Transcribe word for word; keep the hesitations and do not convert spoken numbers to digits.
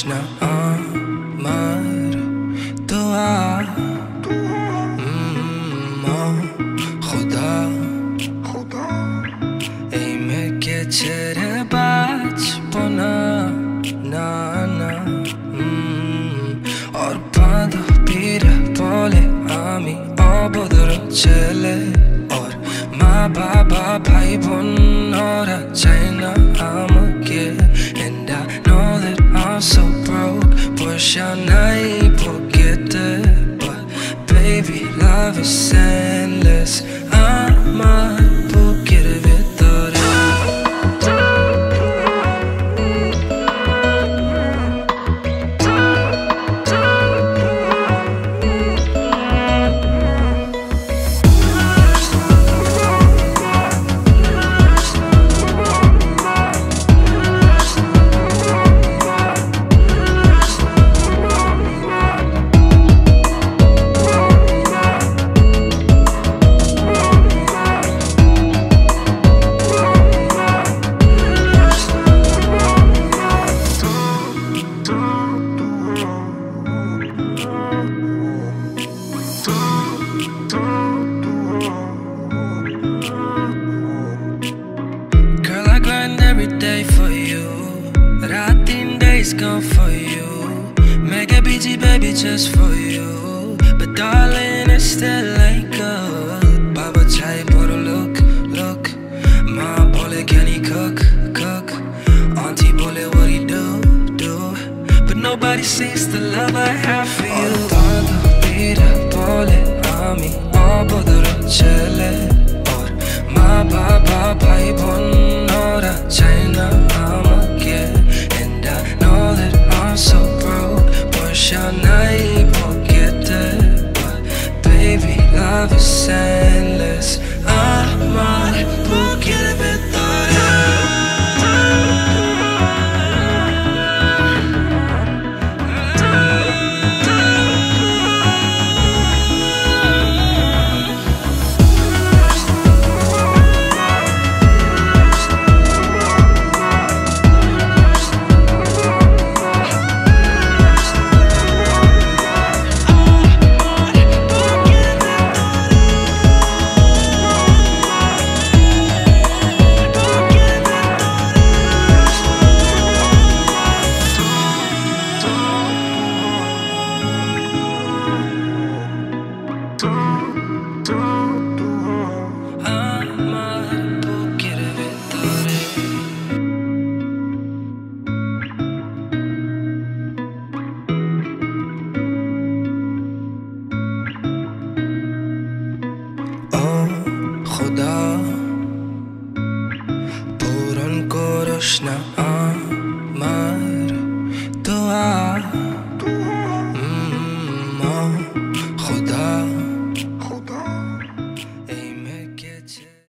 ना आमर दुआ खुदा এই মেঘে ছেড়ে বাঁচবনা না না और বাঁধো পীরে বলে আমি অবদর ছেলে और মা বাবা ভাই বোন ওরা চায় না আমাকে and I know that I'm so broke বর্ষা নাই পকেটে but baby love is endless আমার বুকের ভেতরে Gone for you, make a beachy baby just for you, but darling it still ain't good. Baba chai bottle look, look, ma bole can he cook, cook, auntie bole what he do, do, but nobody sees the love I have.